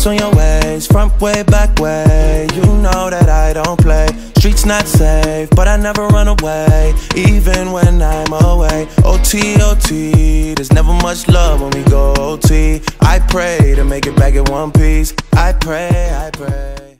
bounce on your ways, front way, back way. You know that I don't play. Streets not safe, but I never run away, even when I'm away. OT, OT, there's never much love when we go OT. I pray to make it back in one piece. I pray, I pray.